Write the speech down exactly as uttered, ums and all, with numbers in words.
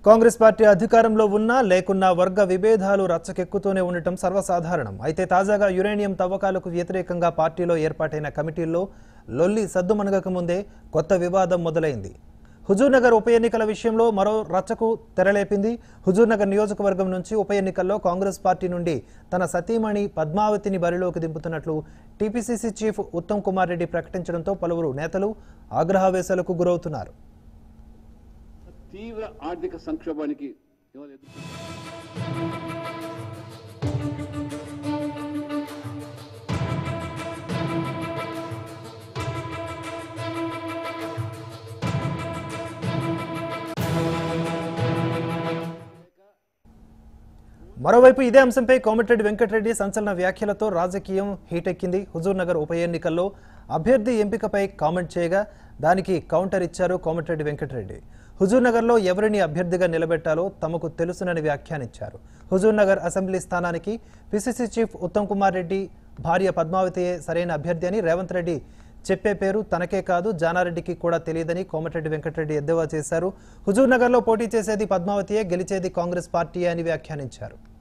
Congress party అధికారంలో ఉన్నా లేకున్నా వర్గ విభేదాలు రచ్చకెక్కుతూనే ఉండటం సర్వసాధారణం. అయితే తాజాగా యురేనియం తవ్వకాలకు వ్యతిరేకంగా పార్టీలో ఏర్పాటైన కమిటీల్లో లొల్లి సద్దుమణగక ముందే కొత్త వివాదం మొదలైంది. హుజూర్నగర్ ఉప ఎన్నికల విషయంలో మరో రచ్చకు తెరలేపింది. హుజూర్నగర్ నియోజకవర్గం నుంచి ఉప ఎన్నికల్లో కాంగ్రెస్ పార్టీ నుండి తన సతీమణి పద్మావతిని బరిలోకి దింపుతున్నట్లు టీపీసీసీ చీఫ్ ఉత్తమ్ కుమార్ రెడ్డి ప్రకటించడంతో పలువురు నేతలు ఆగ్రహావేశాలకు గురవుతున్నారు. తీవ్ర ఆర్థిక సంక్షోభానికి మరోవైపు ఇదే అంశంపై కోమటిరెడ్డి వెంకటరెడ్డి సంచలన వ్యాఖ్యలతో రాజకీయం హీటెక్కింది. హుజూర్నగర్ ఉప ఎన్నికల్లో అభ్యర్థి ఎంపికపై కామెంట్ చేయగా దానికి కౌంటర్ ఇచ్చారు కోమటిరెడ్డి వెంకటరెడ్డి. హుజూర్నగర్లో ఎవరిని అభ్యర్థిగా నిలబెట్టాలో తమకు తెలుసునని వ్యాఖ్యానించారు. హుజూర్నగర్ అసెంబ్లీ స్థానానికి పిసిసి చీఫ్ ఉత్తమ్ కుమార్ రెడ్డి భార్య పద్మావతియే సరైన అభ్యర్థి అని రేవంత్ రెడ్డి చెప్పే పేరు తనకే కాదు జానారెడ్డికి కూడా తెలియదని కోమటిరెడ్డి వెంకటరెడ్డి ఎద్దేవా చేశారు. హుజూర్నగర్లో పోటీ చేసేది పద్మావతియే, గెలిచేది కాంగ్రెస్ పార్టీయే అని వ్యాఖ్యానించారు.